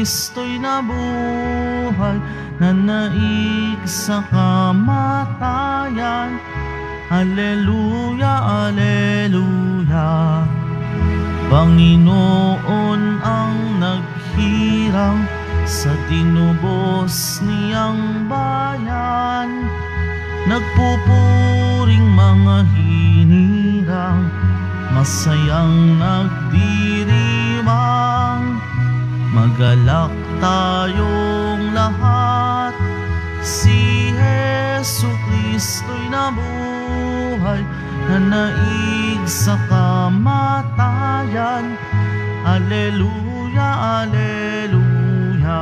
Kristo'y nabuhay, nanaig sa kamatayan. Alleluia, alleluia. Panginoon ang naghirang sa tinubos niyang bayan. Nagpupuring mga hinirang, masayang nagdiriwang. Magalak tayong lahat, si Jesu Kristo'y nabuhay, nanaig sa kamatayan. Alleluia, alleluia.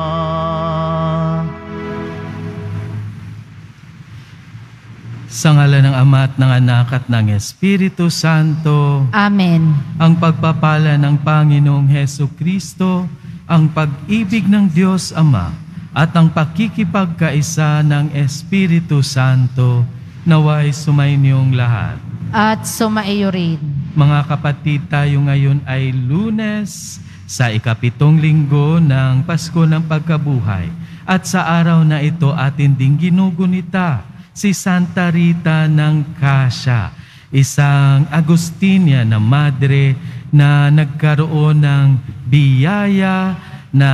Sa ngalan ng Ama at ng Anak at ng Espiritu Santo. Amen. Ang pagpapala ng Panginoong Hesu Kristo, ang pag-ibig ng Diyos Ama, at ang pakikipagkaisa ng Espiritu Santo, naway sumainyong lahat. At sumaiyo rin. Mga kapatid, tayo ngayon ay Lunes, sa ikapitong linggo ng Pasko ng Pagkabuhay. At sa araw na ito atin ding ginugunita si Santa Rita ng Cassia, isang Agustinian na madre na nagkaroon ng biyaya na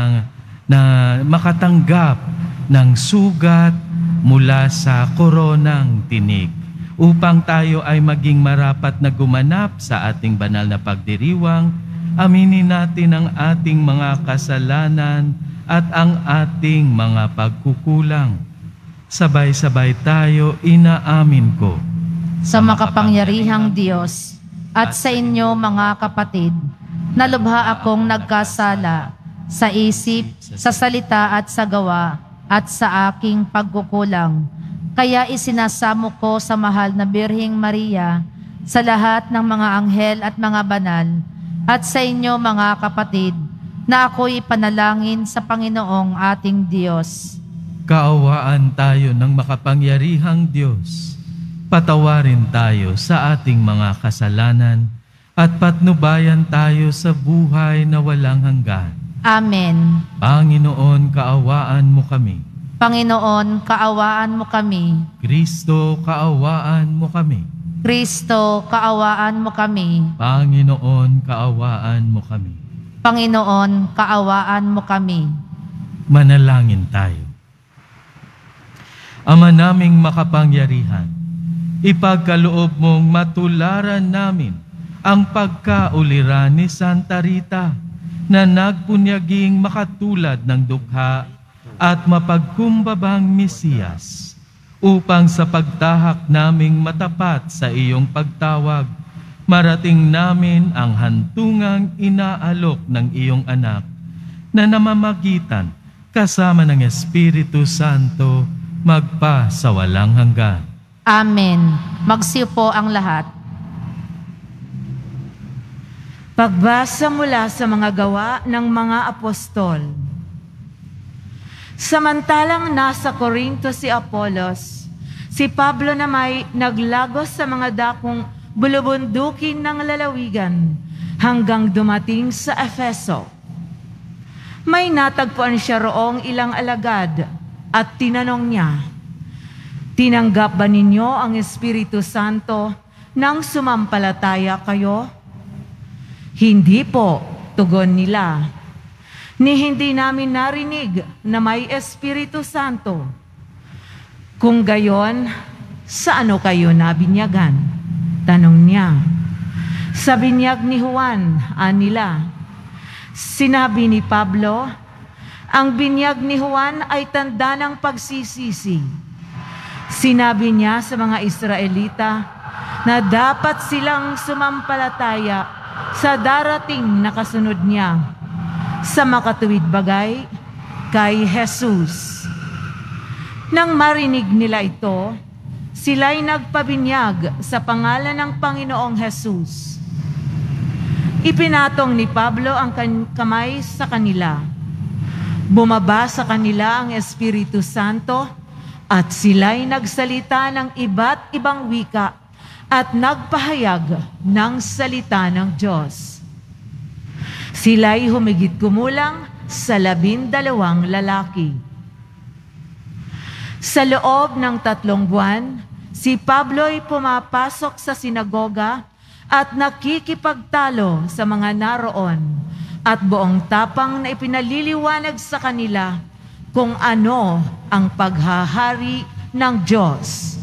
makatanggap ng sugat mula sa koronang tinik, upang tayo ay maging marapat na gumanap sa ating banal na pagdiriwang. Aminin natin ang ating mga kasalanan at ang ating mga pagkukulang. Sabay-sabay tayo inaamin ko. Sa makapangyarihang Diyos at sa inyo mga kapatid, na lubha akong nagkasala sa isip, sa salita at sa gawa at sa aking pagkukulang. Kaya isinasamo ko sa mahal na Birheng Maria, sa lahat ng mga anghel at mga banal, at sa inyo mga kapatid, na ako'y panalangin sa Panginoong ating Diyos. Kaawaan tayo ng makapangyarihang Diyos. Patawarin tayo sa ating mga kasalanan at patnubayan tayo sa buhay na walang hanggan. Amen. Panginoon, kaawaan mo kami. Panginoon, kaawaan mo kami. Kristo, kaawaan mo kami. Kristo, kaawaan mo kami. Panginoon, kaawaan mo kami. Panginoon, kaawaan mo kami. Manalangin tayo. Ama naming makapangyarihan, ipagkaloob mong matularan namin ang pagkauliran ni Santa Rita na nagpunyaging makatulad ng dukha at mapagkumbabang Mesiyas, upang sa pagtahak naming matapat sa iyong pagtawag, marating namin ang hantungang inaalok ng iyong anak na namamagitan kasama ng Espiritu Santo magpa sa walang hanggan. Amen. Magsiupo ang lahat. Pagbasa mula sa mga gawa ng mga apostol. Samantalang nasa Corinto si Apolos, si Pablo na may naglagos sa mga dakong bulubundukin ng lalawigan hanggang dumating sa Efeso. May natagpuan siya roong ilang alagad at tinanong niya, "Tinanggap ba ninyo ang Espiritu Santo nang sumampalataya kayo?" "Hindi po," tugon nila. "Ni hindi namin narinig na may Espiritu Santo." "Kung gayon, sa ano kayo nabinyagan?" tanong niya. "Sa binyag ni Juan," anila. Sinabi ni Pablo, "Ang binyag ni Juan ay tanda ng pagsisisi. Sinabi niya sa mga Israelita na dapat silang sumampalataya sa darating na kasunod niya, sa makatuwid bagay, kay Jesus." Nang marinig nila ito, sila'y nagpabinyag sa pangalan ng Panginoong Jesus. Ipinatong ni Pablo ang kamay sa kanila. Bumaba sa kanila ang Espiritu Santo at sila'y nagsalita ng iba't ibang wika at nagpahayag ng salita ng Diyos. Sila'y humigit kumulang sa 12 lalaki. Sa loob ng 3 buwan, si Pablo'y pumapasok sa sinagoga at nakikipagtalo sa mga naroon at buong tapang na ipinaliliwanag sa kanila kung ano ang paghahari ng Diyos.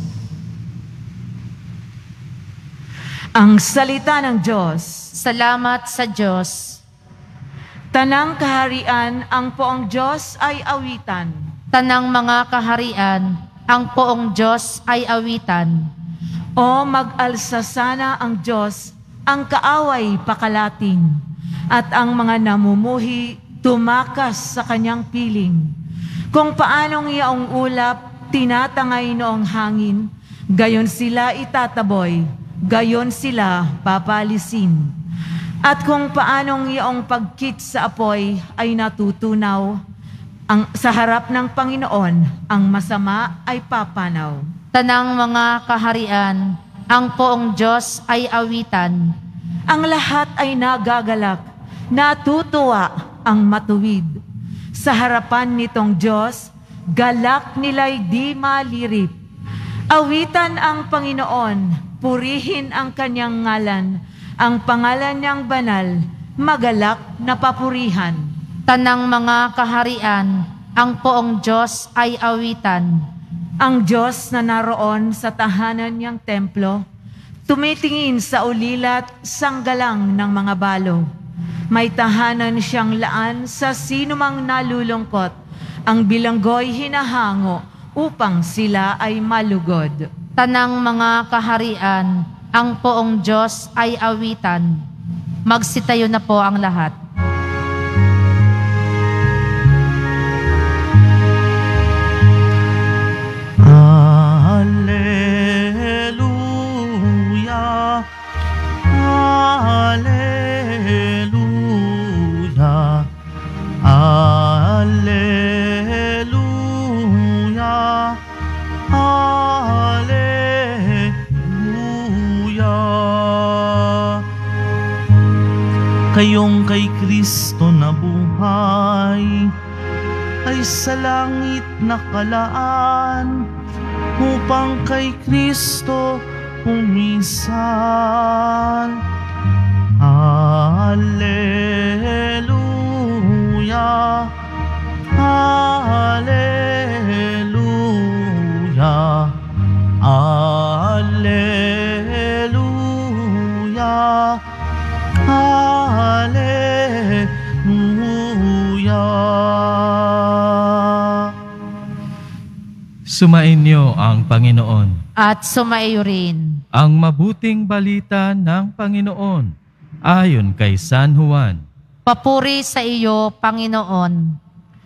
Ang salita ng Diyos. Salamat sa Diyos. Tanang kaharian ang poong Diyos ay awitan. Tanang mga kaharian, ang poong Diyos ay awitan. O mag-alsa sana ang Diyos, ang kaaway pakalating, at ang mga namumuhi tumakas sa kanyang piling. Kung paanong iyaong ulap tinatangay noong hangin, gayon sila itataboy, gayon sila papalisin. At kung paanong iyaong pagkit sa apoy ay natutunaw, sa harap ng Panginoon, ang masama ay papanaw. Tanang mga kaharian, ang poong Diyos ay awitan. Ang lahat ay nagagalak, natutuwa ang matuwid. Sa harapan nitong Diyos, galak nila'y di malirip. Awitan ang Panginoon, purihin ang kanyang ngalan, ang pangalan niyang banal, magalak na papurihan. Tanang mga kaharian, ang poong Diyos ay awitan. Ang Diyos na naroon sa tahanan niyang templo, tumitingin sa ulilat sanggalang ng mga balo. May tahanan siyang laan sa sinumang nalulungkot, ang bilanggo'y hinahango upang sila ay malugod. Tanang mga kaharian, ang poong Diyos ay awitan. Magsitayo na po ang lahat. Hallelujah, Hallelujah, Hallelujah, Hallelujah. Kayong kay Kristo na buhay ay sa langit nakalaan, upang kay Kristo pumisan. Hallelujah, Hallelujah, Hallelujah, Hallelujah. Sumainyo ang Panginoon. At sumaiyo rin. Ang mabuting balita ng Panginoon ayon kay San Juan. Papuri sa iyo, Panginoon.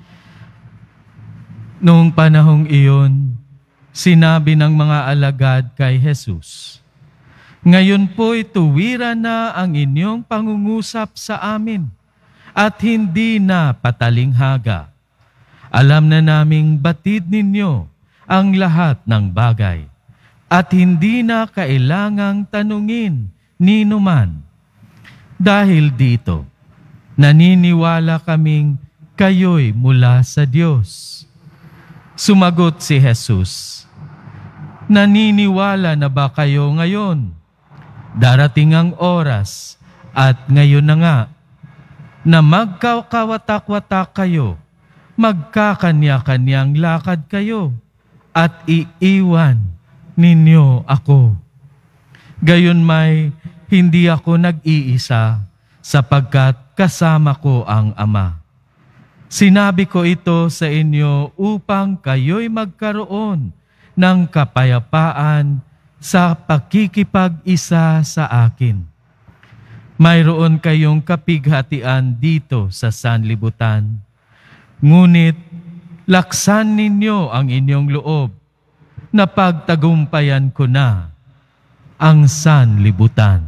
Noong panahong iyon, sinabi ng mga alagad kay Jesus, "Ngayon po'y tuwiran na ang inyong pangungusap sa amin at hindi na patalinghaga. Alam na naming batid ninyo ang lahat ng bagay at hindi na kailangang tanungin ninuman. Dahil dito, naniniwala kaming kayo'y mula sa Diyos." Sumagot si Jesus, "Naniniwala na ba kayo ngayon? Darating ang oras at ngayon na nga na magkakawatak-watak kayo, magkakanya-kanyang lakad kayo at iiwan ninyo ako. Gayon may hindi ako nag-iisa sapagkat kasama ko ang Ama. Sinabi ko ito sa inyo upang kayo'y magkaroon ng kapayapaan sa pakikipag-isa sa akin. Mayroon kayong kapighatian dito sa sanlibutan. Ngunit laksan ninyo ang inyong loob na pagtagumpayan ko na ang sanlibutan."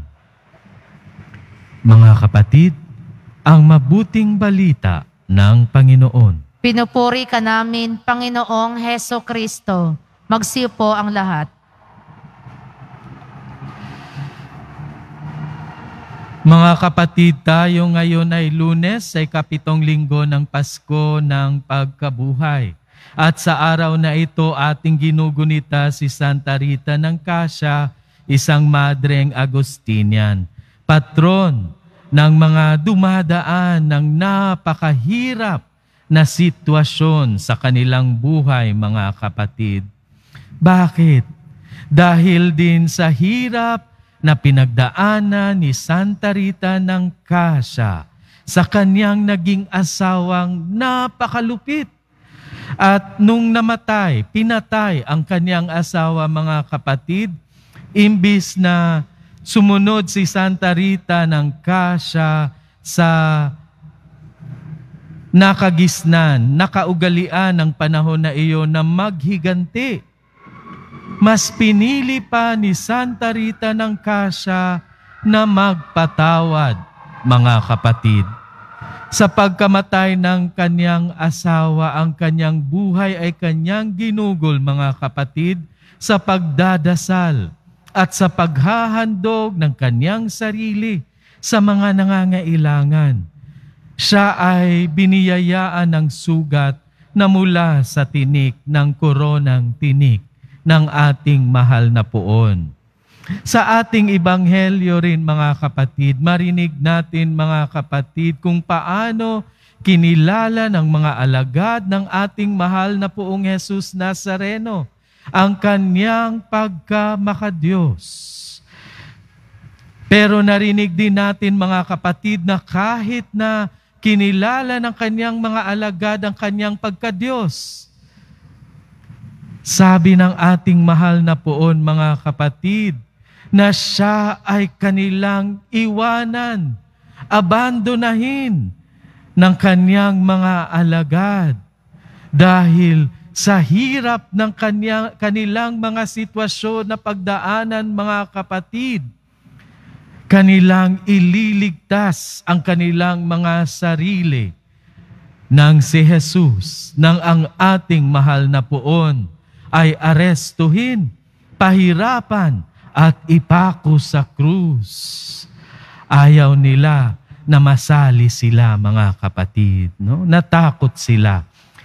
Mga kapatid, ang mabuting balita ng Panginoon. Pinupuri ka namin, Panginoong Heso Kristo. Magsiupo ang lahat. Mga kapatid, tayo ngayon ay Lunes, ay 7 linggo ng Pasko ng Pagkabuhay. At sa araw na ito, ating ginugunita si Santa Rita ng Cassia, isang madreng Agustinian, patron ng mga dumadaan ng napakahirap na sitwasyon sa kanilang buhay, mga kapatid. Bakit? Dahil din sa hirap na pinagdaanan ni Santa Rita ng Cassia sa kanyang naging asawang napakalupit. At nung namatay, pinatay ang kanyang asawa, mga kapatid, imbis na sumunod si Santa Rita ng Cassia sa nakagisnan, nakaugalian ng panahon na iyon na maghiganti, mas pinili pa ni Santa Rita ng Cassia na magpatawad, mga kapatid. Sa pagkamatay ng kanyang asawa, ang kanyang buhay ay kanyang ginugol, mga kapatid, sa pagdadasal at sa paghahandog ng kanyang sarili sa mga nangangailangan. Siya ay biniyayaan ng sugat na mula sa tinik ng koronang tinik ng ating mahal na Poon. Sa ating ebanghelyo rin, mga kapatid, marinig natin, mga kapatid, kung paano kinilala ng mga alagad ng ating mahal na Poong Jesus Nazareno ang kanyang pagkamakadiyos. Pero narinig din natin, mga kapatid, na kahit na kinilala ng kanyang mga alagad ang kanyang pagkadiyos, sabi ng ating mahal na Poon, mga kapatid, na siya ay kanilang iwanan, abandonahin ng kanyang mga alagad dahil sa hirap ng kanilang mga sitwasyon na pagdaanan, mga kapatid, kanilang ililigtas ang kanilang mga sarili nang si Jesus, nang ang ating mahal na Poon ay arestuhin, pahirapan, at ipako sa krus. Ayaw nila na masali sila, mga kapatid. No? Natakot sila.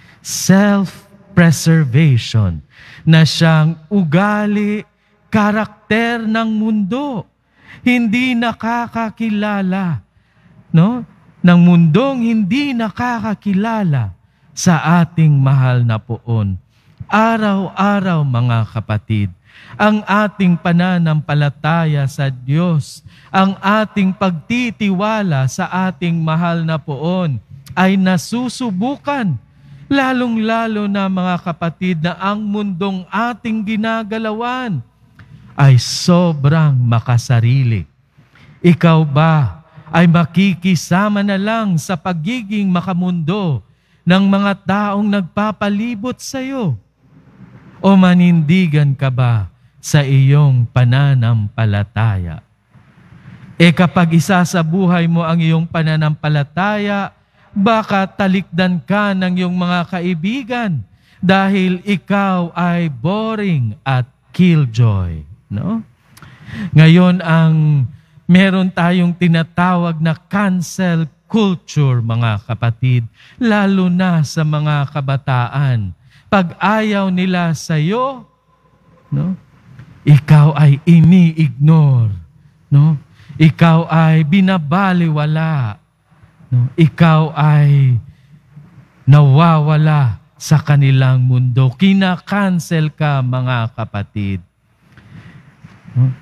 Self-preservation na siyang ugali, karakter ng mundo. Hindi nakakakilala, no? Ng mundong hindi nakakakilala sa ating mahal na Poon. Araw-araw, mga kapatid, ang ating pananampalataya sa Diyos, ang ating pagtitiwala sa ating mahal na Poon ay nasusubukan, lalong-lalo na, mga kapatid, na ang mundong ating ginagalawan ay sobrang makasarili. Ikaw ba ay makikisama na lang sa pagiging makamundo ng mga taong nagpapalibot sa iyo? O manindigan ka ba sa iyong pananampalataya? Kapag isasabuhay mo ang iyong pananampalataya, baka talikdan ka ng iyong mga kaibigan dahil ikaw ay boring at killjoy. No? Ngayon, ang meron tayong tinatawag na cancel culture, mga kapatid, lalo na sa mga kabataan. Pag ayaw nila sa iyo, no? Ikaw ay ini-ignore, no? Ikaw ay binabaliwala, no? Ikaw ay nawawala sa kanilang mundo. Kina-cancel ka, mga kapatid. No?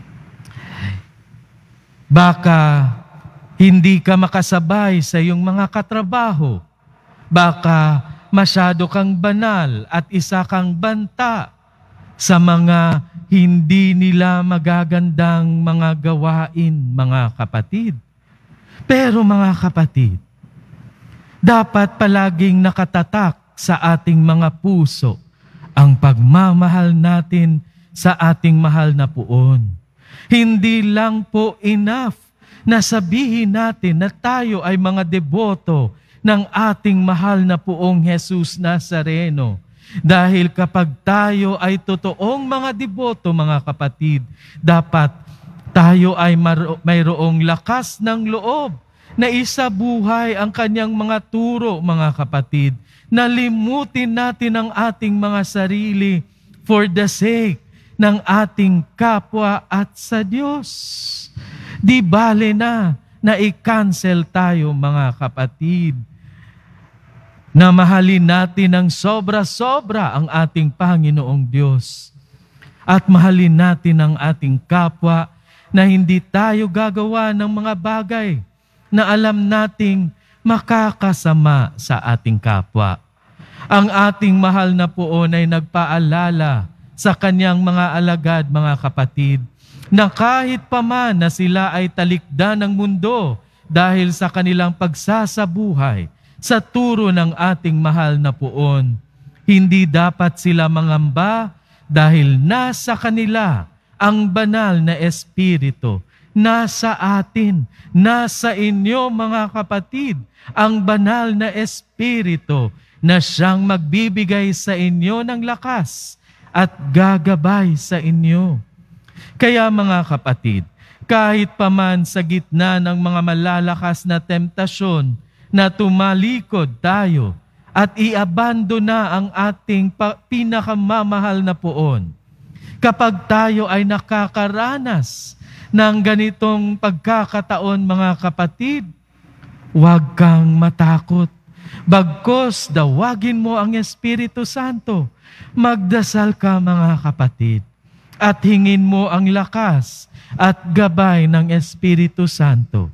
Baka hindi ka makasabay sa iyong mga katrabaho. Baka masyado kang banal at isa kang banta sa mga hindi nila magagandang mga gawain, mga kapatid. Pero, mga kapatid, dapat palaging nakatatak sa ating mga puso ang pagmamahal natin sa ating mahal na Poon. Hindi lang po enough na sabihin natin na tayo ay mga deboto ng ating mahal na Poong Jesus Nazareno. Dahil kapag tayo ay totoong mga deboto, mga kapatid, dapat tayo ay mayroong lakas ng loob na isabuhay ang kanyang mga turo, mga kapatid. Nalimutin natin ang ating mga sarili for the sake ng ating kapwa at sa Diyos. Di bale na i-cancel tayo, mga kapatid. Na mahalin natin ng sobra-sobra ang ating Panginoong Diyos. At mahalin natin ang ating kapwa na hindi tayo gagawa ng mga bagay na alam nating makakasama sa ating kapwa. Ang ating mahal na Poon ay nagpaalala sa kanyang mga alagad, mga kapatid, na kahit pa man na sila ay talikdan ng mundo dahil sa kanilang pagsasabuhay sa turo ng ating mahal na Poon, hindi dapat sila mangamba dahil nasa kanila ang banal na Espiritu. Nasa atin, nasa inyo, mga kapatid, ang banal na Espiritu na siyang magbibigay sa inyo ng lakas at gagabay sa inyo. Kaya, mga kapatid, kahit paman sa gitna ng mga malalakas na temptasyon na tumalikod tayo at iabandona ang ating pinakamamahal na Poon, kapag tayo ay nakakaranas ng ganitong pagkakataon, mga kapatid, huwag kang matakot. Bagkos dawagin mo ang Espiritu Santo. Magdasal ka, mga kapatid, at hingin mo ang lakas at gabay ng Espiritu Santo.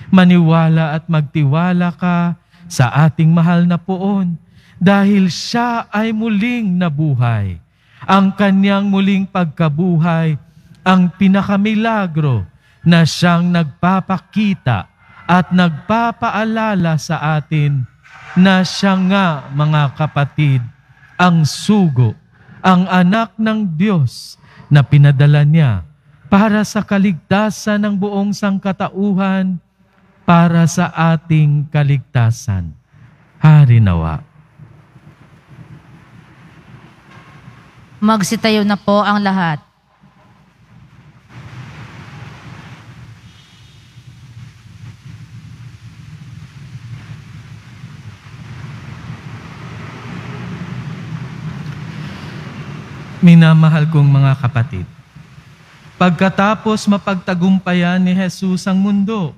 Maniwala at magtiwala ka sa ating mahal na Poon dahil siya ay muling nabuhay. Ang kanyang muling pagkabuhay ang pinakamilagro na siyang nagpapakita at nagpapaalala sa atin na siya nga, mga kapatid, ang sugo, ang anak ng Diyos na pinadala niya para sa kaligtasan ng buong sangkatauhan, para sa ating kaligtasan. Hari nawa. Magsitayo na po ang lahat. Minamahal kong mga kapatid, pagkatapos mapagtagumpayan ni Jesus ang mundo,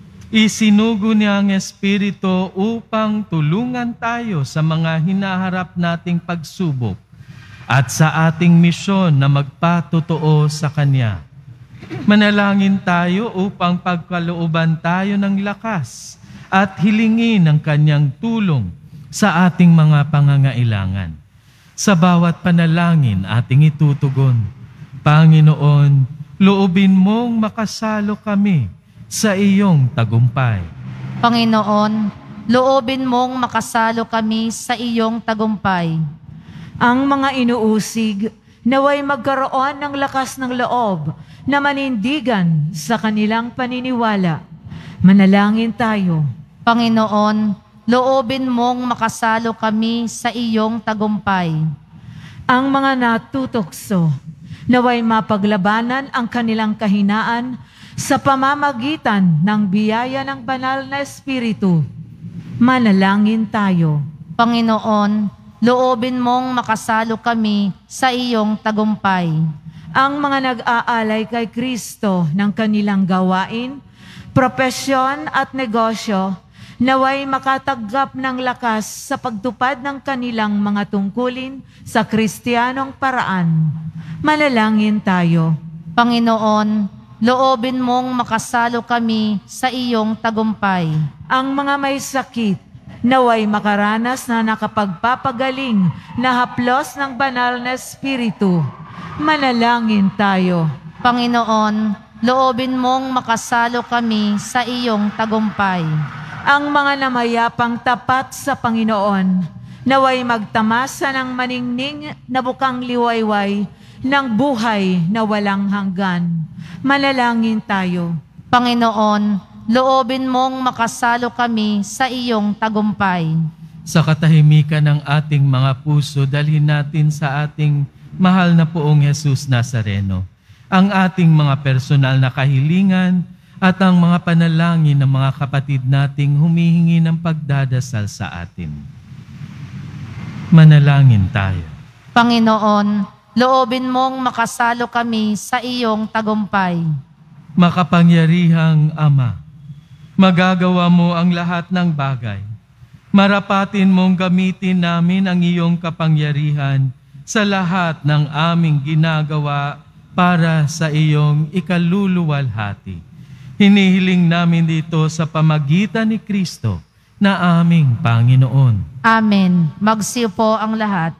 isinugo niya ang Espiritu upang tulungan tayo sa mga hinaharap nating pagsubok at sa ating misyon na magpatotoo sa Kanya. Manalangin tayo upang pagkalooban tayo ng lakas at hilingin ang Kanyang tulong sa ating mga pangangailangan. Sa bawat panalangin ating itutugon, Panginoon, loobin mong makasalo kami sa iyong tagumpay. Panginoon, loobin mong makasalo kami sa iyong tagumpay. Ang mga inuusig, naway magkaroon ng lakas ng loob na manindigan sa kanilang paniniwala. Manalangin tayo. Panginoon, loobin mong makasalo kami sa iyong tagumpay. Ang mga natutokso, naway mapaglabanan ang kanilang kahinaan sa pamamagitan ng biyaya ng banal na Espiritu. Manalangin tayo. Panginoon, loobin mong makasalo kami sa iyong tagumpay. Ang mga nag-aalay kay Kristo ng kanilang gawain, propesyon at negosyo, naway makatanggap ng lakas sa pagtupad ng kanilang mga tungkulin sa Kristiyanong paraan. Manalangin tayo. Panginoon, loobin mong makasalo kami sa iyong tagumpay. Ang mga may sakit, naway makaranas na nakapagpapagaling na haplos ng banal na Espiritu. Manalangin tayo. Panginoon, loobin mong makasalo kami sa iyong tagumpay. Ang mga namayapang tapat sa Panginoon, naway magtamasa ng maningning na bukang liwayway ng buhay na walang hanggan. Manalangin tayo. Panginoon, loobin mong makasalo kami sa iyong tagumpay. Sa katahimikan ng ating mga puso, dalhin natin sa ating mahal na Poong Jesus Nazareno ang ating mga personal na kahilingan at ang mga panalangin ng mga kapatid nating humihingi ng pagdadasal sa atin. Manalangin tayo. Panginoon, loobin mong makasalo kami sa iyong tagumpay. Makapangyarihang Ama, magagawa mo ang lahat ng bagay. Marapatin mong gamitin namin ang iyong kapangyarihan sa lahat ng aming ginagawa para sa iyong ikaluluwalhati. Hinihiling namin dito sa pamagitan ni Kristo na aming Panginoon. Amen. Magsiyo po ang lahat.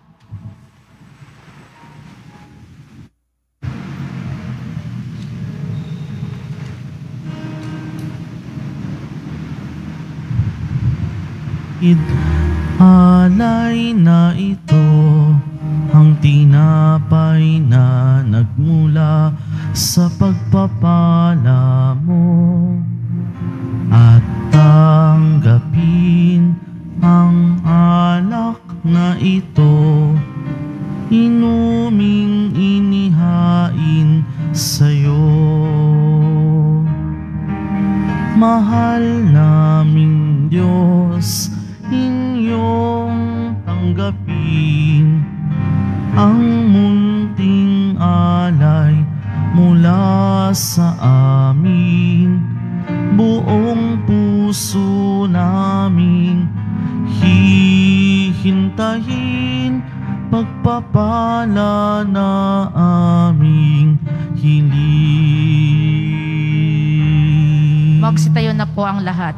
Alay na ito ang tinapay na nagmula sa pagpapala mo, at tanggapin ang alak na ito, inuming inihain sa'yo. Mahal naming Diyos, inyong tanggapin ang munting alay mula sa amin. Buong puso naming hihintayin pagpapala na aming hiling. Magsitayo na po ang lahat.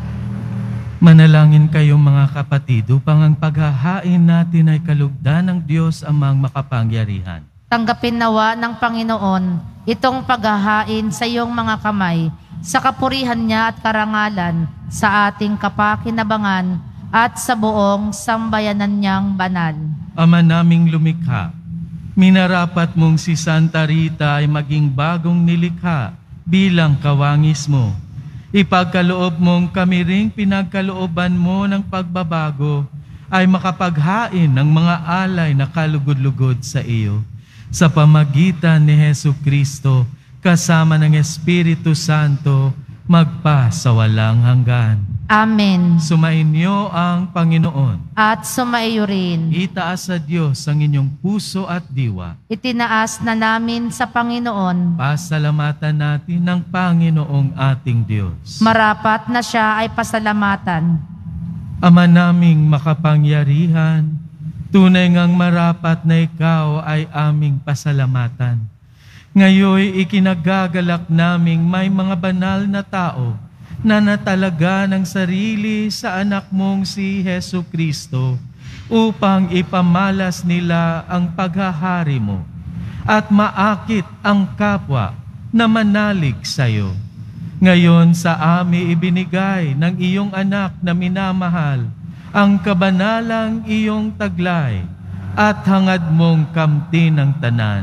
Manalangin kayong mga kapatid upang ang paghahain natin ay kalugdan ng Diyos amang makapangyarihan. Tanggapin nawa ng Panginoon itong paghahain sa iyong mga kamay, sa kapurihan niya at karangalan, sa ating kapakinabangan at sa buong sambayanan niyang banal. Ama naming lumikha, minarapat mong si Santa Rita ay maging bagong nilikha bilang kawangis mo. Ipagkaloob mong kami ring pinagkalooban mo ng pagbabago ay makapaghain ng mga alay na kalugod-lugod sa iyo. Sa pamagitan ni Hesu Kristo, kasama ng Espiritu Santo, magpa sa walang hanggan. Amen. Sumainyo ang Panginoon. At sumaiyo rin. Itaas sa Diyos ang inyong puso at diwa. Itinaas na namin sa Panginoon. Pasalamatan natin ng Panginoong ating Diyos. Marapat na siya ay pasalamatan. Ama naming makapangyarihan, tunay ngang marapat na ikaw ay aming pasalamatan. Ngayoy ikinagagalak naming may mga banal na tao na natalaga ng sarili sa anak mong si Hesu Kristo upang ipamalas nila ang paghahari mo at maakit ang kapwa na manalig sa iyo. Ngayon sa amin ibinigay ng iyong anak na minamahal ang kabanalang iyong taglay at hangad mong kamti ng tanan.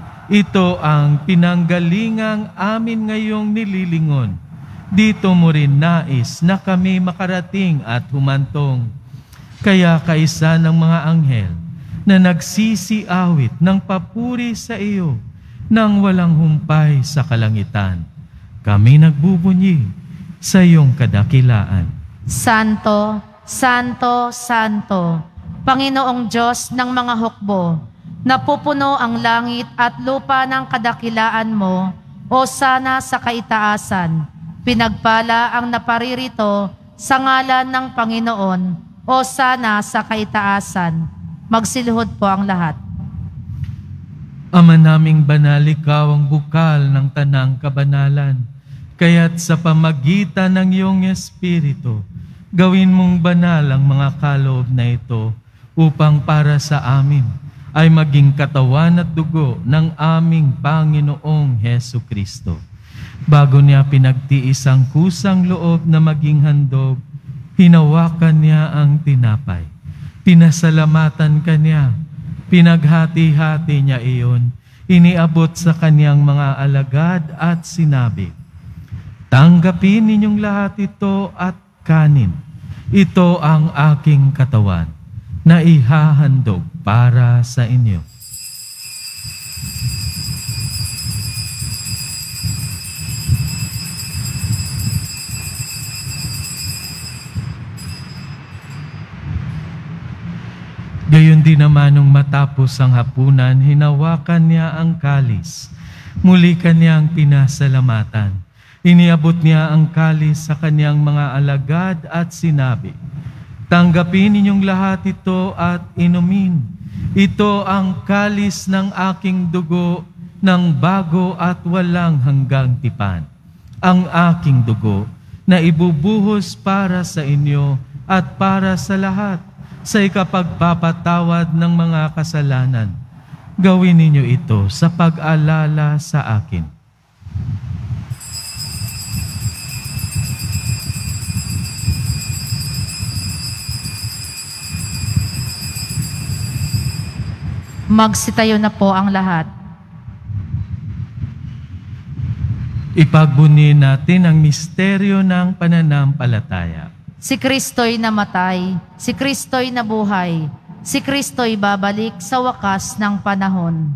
Ito ang pinanggalingang amin ngayong nililingon. Dito mo rin nais na kami makarating at humantong. Kaya kaisa ng mga anghel na nagsisiawit ng papuri sa iyo nang walang humpay sa kalangitan, kami nagbubunyi sa iyong kadakilaan. Santo, Santo, Santo, Panginoong Diyos ng mga hukbo, napupuno ang langit at lupa ng kadakilaan mo, o sana sa kaitaasan. Pinagpala ang naparirito sa ngalan ng Panginoon, o sana sa kaitaasan. Magsiluhod po ang lahat. Ama naming banal, ikaw ang bukal ng tanang kabanalan. Kaya't sa pamagitan ng iyong Espiritu, gawin mong banal ang mga kaloob na ito upang para sa amin ay maging katawan at dugo ng aming Panginoong Hesu Kristo. Bago niya pinagtiis ang kusang loob na maging handog, hinawakan niya ang tinapay. Pinasalamatan kanya, pinaghati-hati niya iyon, iniabot sa kanyang mga alagad at sinabi, "Tanggapin ninyong lahat ito at kanin. Ito ang aking katawan na ihahandog para sa inyo." Hindi naman nung matapos ang hapunan, hinawakan niya ang kalis. Muli kanyang pinasalamatan. Iniabot niya ang kalis sa kanyang mga alagad at sinabi, "Tanggapin ninyong lahat ito at inumin. Ito ang kalis ng aking dugo ng bago at walang hanggang tipan. Ang aking dugo na ibubuhos para sa inyo at para sa lahat sa ikapagpapatawad ng mga kasalanan. Gawin ninyo ito sa pag-alala sa akin." Magsitayo na po ang lahat. Ipagbunyi natin ang misteryo ng pananampalataya. Si Kristo'y namatay, si Kristo'y nabuhay, si Kristo'y babalik sa wakas ng panahon.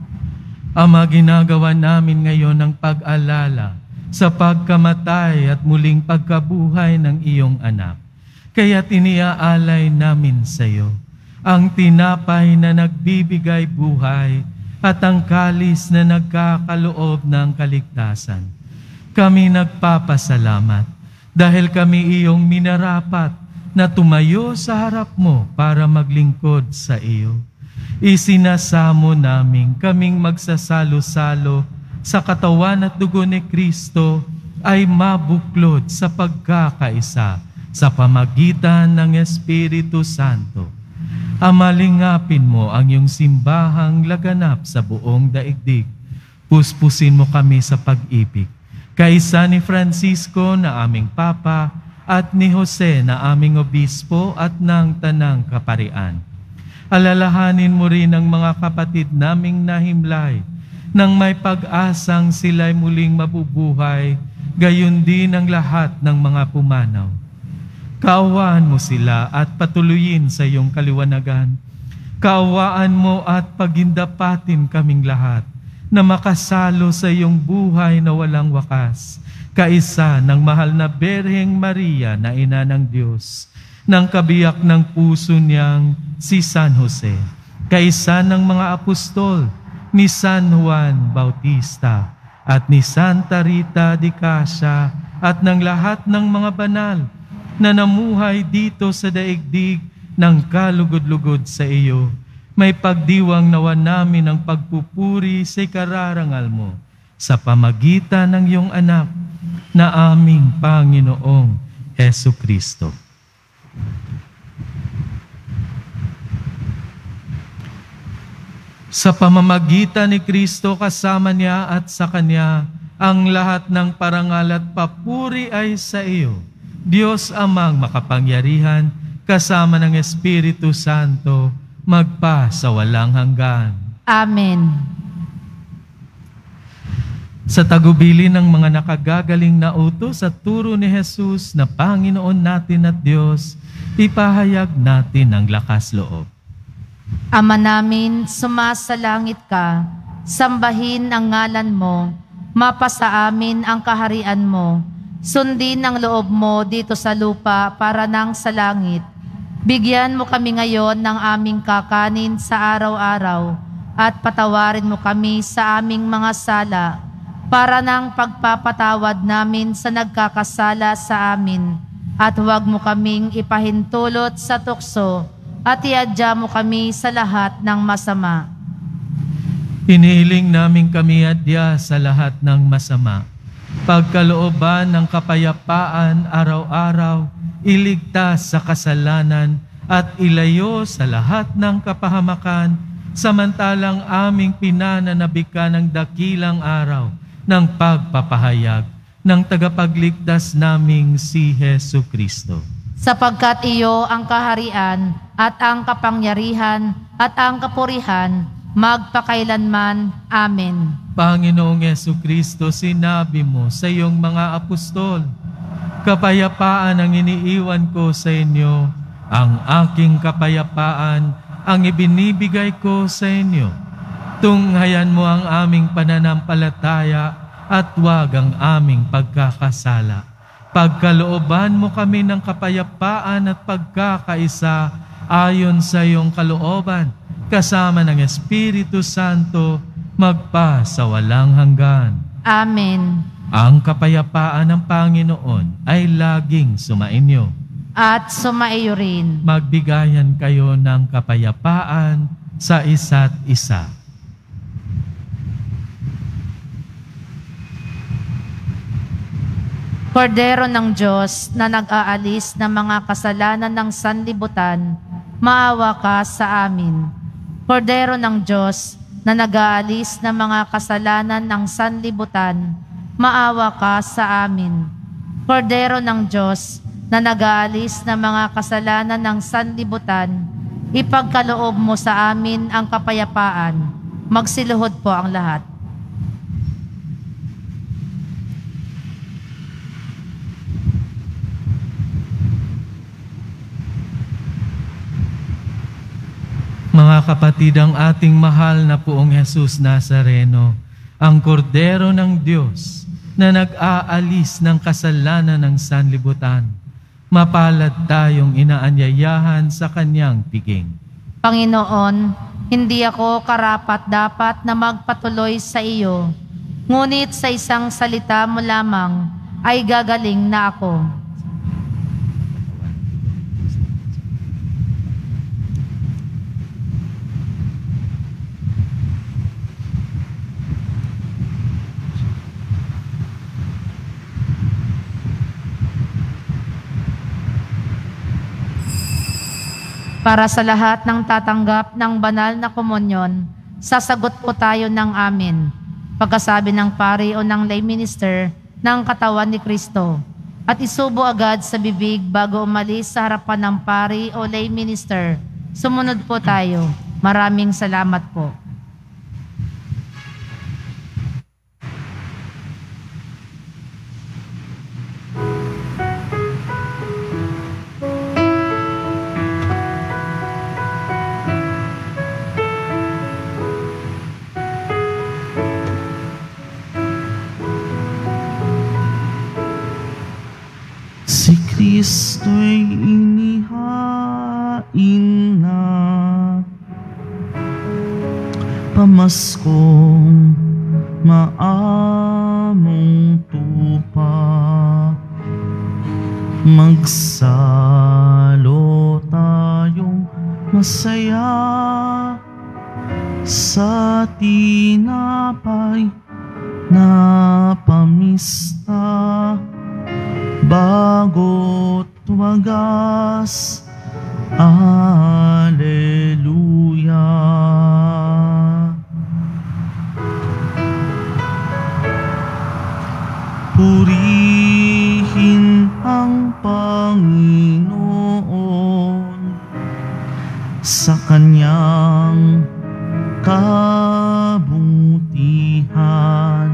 Ama, ginagawa namin ngayon ang pag-alala sa pagkamatay at muling pagkabuhay ng iyong anak. Kaya't iniaalay namin sa iyo ang tinapay na nagbibigay buhay at ang kalis na nagkakaloob ng kaligtasan. Kami nagpapasalamat dahil kami iyong minarapat na tumayo sa harap mo para maglingkod sa iyo. Isinasamo namin kaming magsasalo-salo sa katawan at dugo ni Kristo ay mabuklod sa pagkakaisa sa pamagitan ng Espiritu Santo. Amalingapin mo ang iyong simbahang laganap sa buong daigdig. Puspusin mo kami sa pag-ibig. Kaisa ni Francisco na aming Papa at ni Jose na aming Obispo at ng Tanang Kaparian. Alalahanin mo rin ang mga kapatid naming nahimlay nang may pag-asang sila'y muling mabubuhay, gayon din ang lahat ng mga pumanaw. Kaawaan mo sila at patuloyin sa iyong kaliwanagan. Kaawaan mo at pagindapatin kaming lahat na makasalo sa iyong buhay na walang wakas, kaisa ng mahal na Berheng Maria na Ina ng Diyos, ng kabiyak ng puso niyang si San Jose, kaisa ng mga apostol ni San Juan Bautista at ni Santa Rita de Casia at ng lahat ng mga banal na namuhay dito sa daigdig ng kalugod-lugod sa iyo. May pagdiwang nawa namin ang pagpupuri sa ikararangal mo sa pamagitan ng iyong anak na aming Panginoong Hesu Kristo. Sa pamamagitan ni Kristo, kasama niya at sa Kanya, ang lahat ng parangal at papuri ay sa iyo, Diyos Amang makapangyarihan, kasama ng Espiritu Santo, magpa sa walang hanggan. Amen. Sa tagubili ng mga nakagagaling na utos at turo ni Jesus na Panginoon natin at Diyos, ipahayag natin ang lakas loob. Ama namin, sumasalangit ka, sambahin ang ngalan mo, mapasa amin ang kaharian mo, sundin ang loob mo dito sa lupa para nang sa langit. Bigyan mo kami ngayon ng aming kakanin sa araw-araw at patawarin mo kami sa aming mga sala para nang pagpapatawad namin sa nagkakasala sa amin. At huwag mo kaming ipahintulot sa tukso at iadya mo kami sa lahat ng masama. Hinihiling namin kami adya sa lahat ng masama. Pagkalooban ng kapayapaan araw-araw, iligtas sa kasalanan at ilayo sa lahat ng kapahamakan, samantalang aming pinananabikan ng dakilang araw ng pagpapahayag ng tagapagligtas naming si Hesu Kristo. Sapagkat iyo ang kaharian at ang kapangyarihan at ang kapurihan magpakailanman. Amen. Panginoong Hesu Kristo, sinabi mo sa iyong mga apostol, kapayapaan ang iniiwan ko sa inyo, ang aking kapayapaan ang ibinibigay ko sa inyo. Tunghayan mo ang aming pananampalataya at huwag ang aming pagkakasala. Pagkalooban mo kami ng kapayapaan at pagkakaisa ayon sa iyong kalooban, kasama ng Espiritu Santo, magpa sa walang hanggan. Amen. Ang kapayapaan ng Panginoon ay laging sumainyo. At sumaiyo rin. Magbigayan kayo ng kapayapaan sa isa't isa. Kordero ng Diyos na nag-aalis ng mga kasalanan ng sanlibutan, maawa ka sa amin. Kordero ng Diyos na nag-aalis ng mga kasalanan ng sanlibutan, maawa ka sa amin. Kordero ng Diyos na nag-aalis ng mga kasalanan ng sanlibutan, ipagkaloob mo sa amin ang kapayapaan. Magsiluhod po ang lahat. Mga kapatid, ang ating mahal na Poong Jesus Nazareno, ang Kordero ng Diyos na nag-aalis ng kasalanan ng sanlibutan, mapalad tayong inaanyayahan sa kanyang piging. Panginoon, hindi ako karapat-dapat na magpatuloy sa iyo, ngunit sa isang salita mo lamang ay gagaling na ako. Para sa lahat ng tatanggap ng banal na komunyon, sasagot po tayo ng amen. Pagkasabi ng pari o ng lay minister ng katawan ni Kristo. At isubo agad sa bibig bago umalis sa harapan ng pari o lay minister. Sumunod po tayo. Maraming salamat po. Si Kristo'y inihain na, pamaskong maamong tupa, magsalo tayong masaya sa tinapay na pamista. Bago't wagas, Alleluia. Purihin ang Panginoon sa kanyang kabutihan,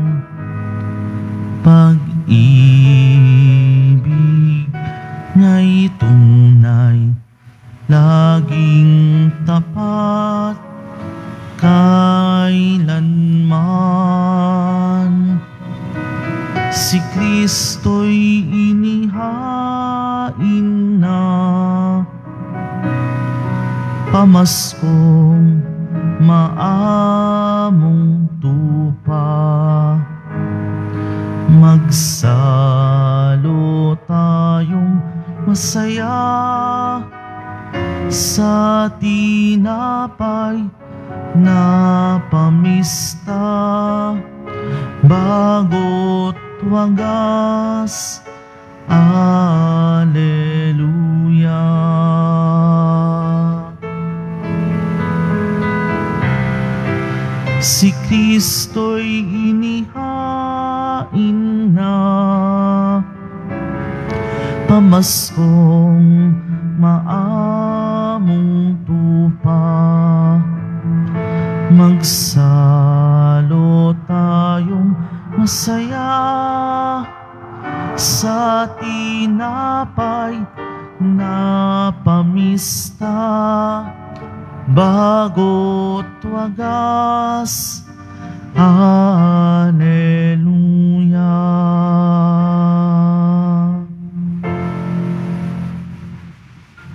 pag-ibig niya'y tunay, laging tapat kailanman. Si Kristo'y inihain na, pamaskong maamong tupa, magsalo tayong masaya sa tinapay na pamista, bago't wagas, Alleluia. Si Kristo'y inihain na, pamaskong maamong tupa, magsalo tayong masaya sa tinapay na pamista, bago't wagas, Alleluia.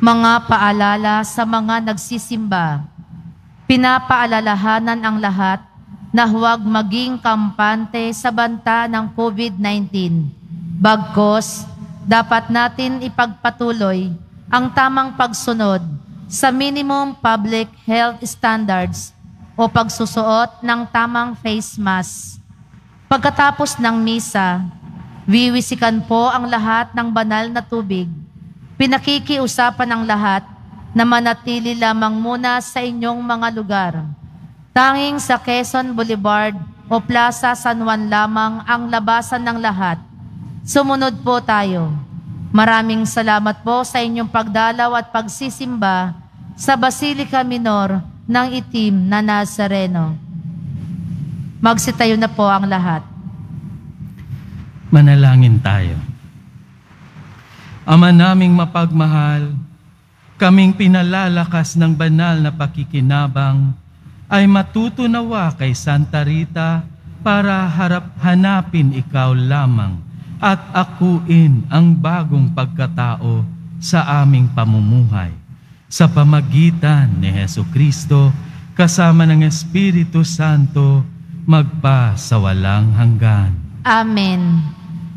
Mga paalala sa mga nagsisimba. Pinapaalalahanan ang lahat na huwag maging kampante sa banta ng COVID-19. Bagkus, dapat natin ipagpatuloy ang tamang pagsunod sa minimum public health standards o pagsusuot ng tamang face mask. Pagkatapos ng misa, wiwisikan po ang lahat ng banal na tubig. Pinakikiusapan ang lahat na manatili lamang muna sa inyong mga lugar. Tanging sa Quezon Boulevard o Plaza San Juan lamang ang labasan ng lahat. Sumunod po tayo. Maraming salamat po sa inyong pagdalaw at pagsisimba sa Basilica Minor ng Itim na Nazareno. Magsitayo na po ang lahat. Manalangin tayo. Ama naming mapagmahal, kaming pinalalakas ng banal na pakikinabang ay matutunawa kay Santa Rita para hanapin ikaw lamang at akuin ang bagong pagkatao sa aming pamumuhay. Sa pamagitan ni Hesukristo, kasama ng Espiritu Santo, magpa sa walang hanggan. Amen.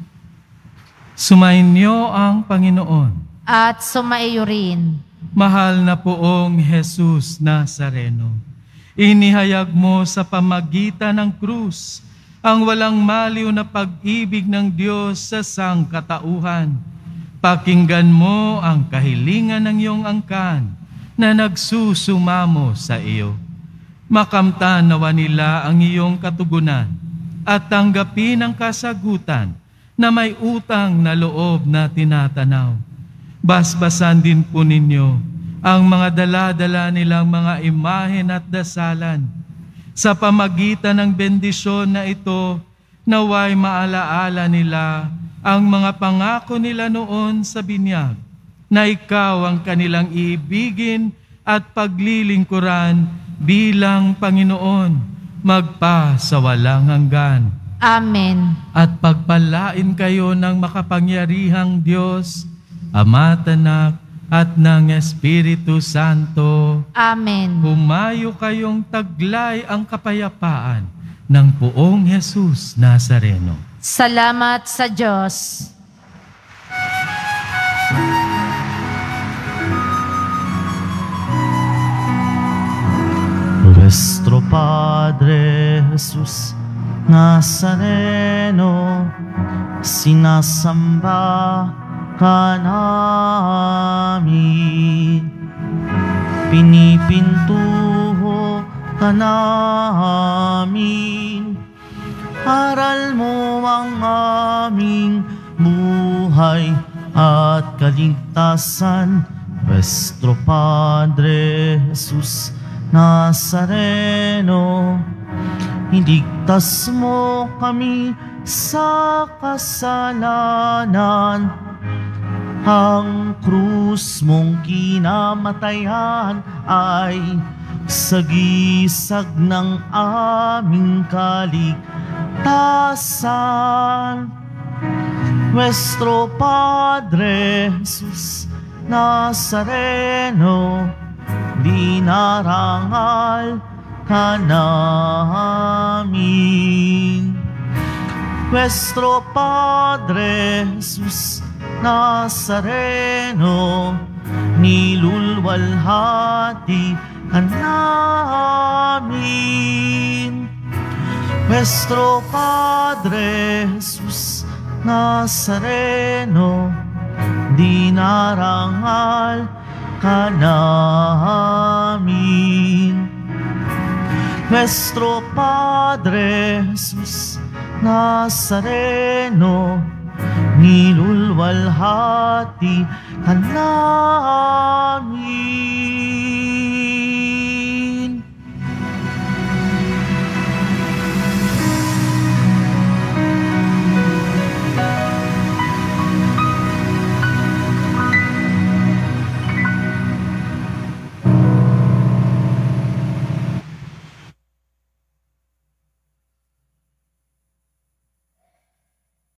Sumainyo ang Panginoon. At sumaiyo rin. Mahal na poong Jesus Nazareno, inihayag mo sa pamagitan ng krus ang walang maliw na pag-ibig ng Diyos sa sangkatauhan. Pakinggan mo ang kahilingan ng iyong angkan na nagsusumamo sa iyo. Makamtan nawa nila ang iyong katugunan at tanggapin ang kasagutan na may utang na loob na tinatanaw. Basbasan din po ninyo ang mga dala-dala nilang mga imahen at dasalan. Sa pamagitan ng bendisyon na ito, naway maalaala nila ang mga pangako nila noon sa binyag, na ikaw ang kanilang iibigin at paglilingkuran bilang Panginoon, magpa sa walang hanggan. Amen. At pagpalain kayo ng makapangyarihang Diyos, Ama, Anak, at ng Espiritu Santo. Amen. Humayo kayong taglay ang kapayapaan ng poong Jesus Nazareno. Salamat sa Diyos. Nuestro Padre Jesus Nazareno, sinasamba ka namin, pinipintuho ka namin, aral mo ang aming buhay at kaligtasan. Nuestro Padre Jesus Nazareno, iligtas mo kami sa kasalanan. Ang krus mong kinamatayan ay sagisag ng aming kaligtasan. Nuestro Padre Jesus Nazareno, dinarangal ka namin. Nuestro Padre Jesus Nazareno, nilulwalhati ka namin. Nuestro Padre Jesus Nazareno, dinarangal ka namin. Nuestro Padre Jesus Nazareno, nilulwalhati ka namin.